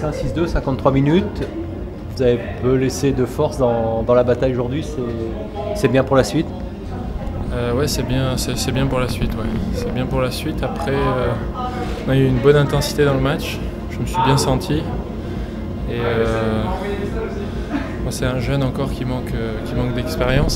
fait un 6-2, 53 minutes. Vous avez peu laissé de force dans la bataille aujourd'hui. C'est bien pour la suite? Ouais, c'est bien pour la suite. Ouais. C'est bien pour la suite. Après, on a eu une bonne intensité dans le match. Je me suis bien senti. Et moi, c'est un jeune encore qui manque d'expérience.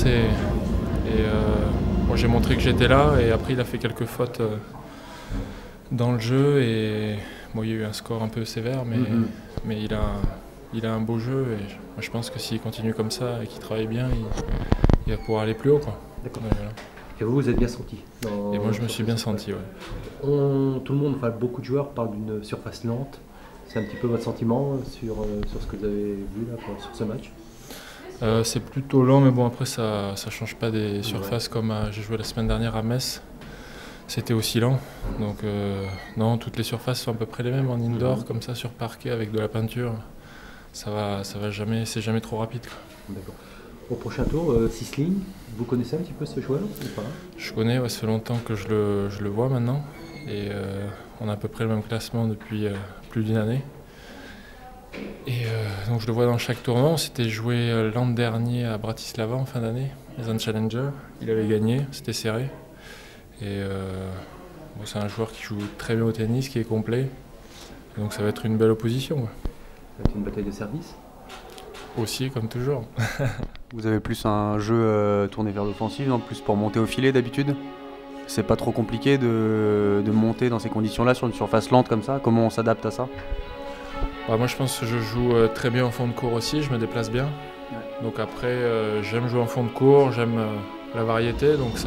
Moi, j'ai montré que j'étais là. Et après, il a fait quelques fautes dans le jeu. Et bon, il y a eu un score un peu sévère, mais il a un beau jeu. Et moi, je pense que s'il continue comme ça et qu'il travaille bien, il va pouvoir aller plus haut, quoi. D'accord. Voilà. Et vous, vous êtes bien senti? Et moi, je me suis bien senti, ouais. Tout le monde, enfin beaucoup de joueurs parlent d'une surface lente. C'est un petit peu votre sentiment sur ce que vous avez vu là, sur ce match? C'est plutôt lent, mais bon, après, ça change pas des surfaces comme j'ai joué la semaine dernière à Metz. C'était aussi lent. Donc, non, toutes les surfaces sont à peu près les mêmes en indoor, comme ça, sur parquet, avec de la peinture. Ça va jamais, c'est jamais trop rapide, quoi. D'accord. Au prochain tour, Sisling, vous connaissez un petit peu ce joueur ou pas? Je connais, ouais, ça fait longtemps que je le vois maintenant. Et on a à peu près le même classement depuis plus d'une année. Et donc je le vois dans chaque tournoi. On s'était joué l'an dernier à Bratislava en fin d'année, les un Challenger. Il avait gagné, c'était serré. Et bon, c'est un joueur qui joue très bien au tennis, qui est complet. Et donc ça va être une belle opposition. Ouais. Ça va être une bataille de service? Aussi, comme toujours. Vous avez plus un jeu tourné vers l'offensive, non? Plus pour monter au filet d'habitude? C'est pas trop compliqué de monter dans ces conditions-là sur une surface lente comme ça? Comment on s'adapte à ça? Bah, moi je pense que je joue très bien en fond de cours aussi, je me déplace bien. Ouais. Donc après j'aime jouer en fond de cours, j'aime la variété, donc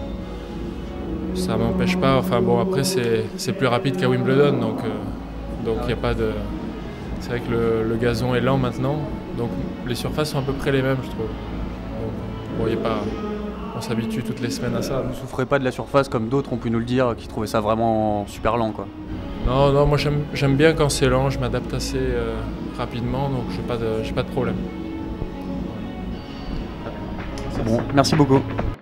ça m'empêche pas. Enfin bon, après c'est plus rapide qu'à Wimbledon, donc il n'y a pas de... C'est vrai que le gazon est lent maintenant, donc les surfaces sont à peu près les mêmes, je trouve. Donc, bon, y a pas... On s'habitue toutes les semaines à ça. Vous ne souffrez pas de la surface comme d'autres ont pu nous le dire, qui trouvaient ça vraiment super lent, quoi? Non, moi j'aime bien quand c'est lent, je m'adapte assez rapidement, donc j'ai pas de problème. C'est bon, merci beaucoup.